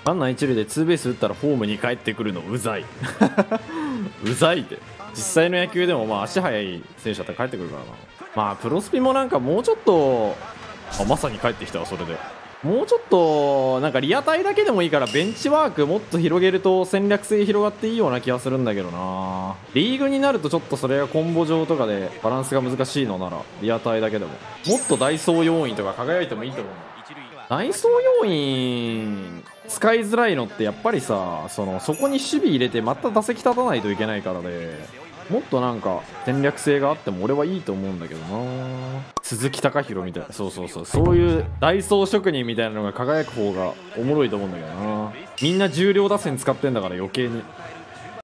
ランナー一塁でツーベース打ったらホームに帰ってくるのうざいうざいで。実際の野球でもまあ足速い選手だったら帰ってくるからな。まあプロスピもなんかもうちょっと、まさに帰ってきたわ。それでもうちょっとなんかリアタイだけでもいいからベンチワークもっと広げると戦略性広がっていいような気がするんだけどな。リーグになるとちょっとそれがコンボ上とかでバランスが難しいのならリアタイだけでももっとダイソー要員とか輝いてもいいと思う。ダイソー要員使いづらいのってやっぱりさ、そこに守備入れてまた打席立たないといけないからで、もっとなんか戦略性があっても俺はいいと思うんだけどな。鈴木貴弘みたいな、そういうダイソー職人みたいなのが輝く方がおもろいと思うんだけどな。みんな重量打線使ってんだから余計に。